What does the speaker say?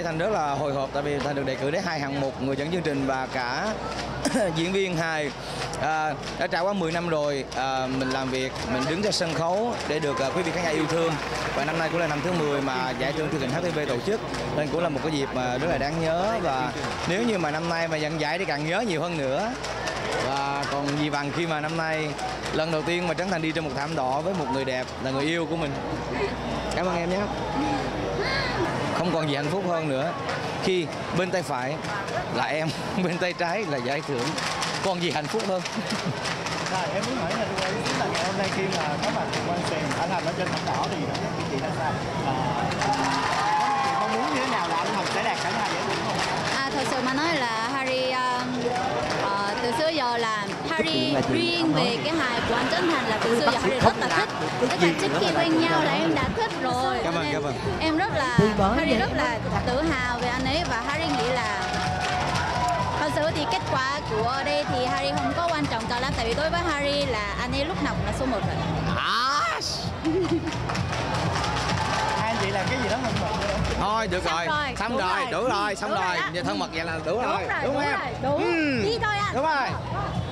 Thành rất là hồi hộp, tại vì Thành được đề cử đến 2 hạng mục, người dẫn chương trình và cả diễn viên hài. Đã trải qua 10 năm rồi, mình làm việc, mình đứng ra sân khấu để được quý vị khán giả yêu thương. Và năm nay cũng là năm thứ 10 mà giải thưởng truyền hình HTV tổ chức, nên cũng là một cái dịp mà rất là đáng nhớ. Và nếu như mà năm nay mà nhận giải thì càng nhớ nhiều hơn nữa. Và còn gì bằng khi mà năm nay lần đầu tiên mà Trấn Thành đi trên một thảm đỏ với một người đẹp là người yêu của mình. Cảm ơn em nhé. Không còn gì hạnh phúc hơn nữa khi bên tay phải là em, bên tay trái là giải thưởng. Còn gì hạnh phúc hơn. Rồi, em muốn hỏi là ngày hôm nay khi mà có mặt quan sàn anh Thành ở trên thảm đỏ thì chị là sao? Chị mong muốn như thế nào là anh Thành sẽ đạt cả hai giải thưởng không? Thật sự mà nói là Harry từ xưa giờ là Harry riêng về cái hài của anh Trấn Thành là từ xưa giờ Harry rất là thích. Tức là trước khi quen nhau là em đã thích rồi. Cảm ơn. Em rất là Harry rất là tự hào về anh ấy, và Harry nghĩ là thật sự thì kết quả của đây thì Harry không có quan trọng cho lắm, tại vì đối với Harry là anh ấy lúc nào cũng là số 1 rồi. Hai anh chị làm cái gì đó thân mật nữa không? Thôi được rồi, xong rồi, đủ rồi, xong rồi. Giờ thân mật vậy là đủ rồi. Đúng không em? Đi thôi anh. Đúng rồi.